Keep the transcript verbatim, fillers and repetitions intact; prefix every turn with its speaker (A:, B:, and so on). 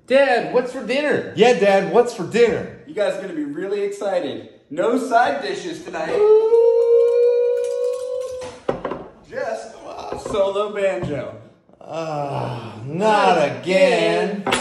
A: Dad, what's for dinner?
B: Yeah, Dad, what's for dinner?
C: You guys are going to be really excited. No side dishes tonight. Just solo banjo.
B: Ah, uh, not again.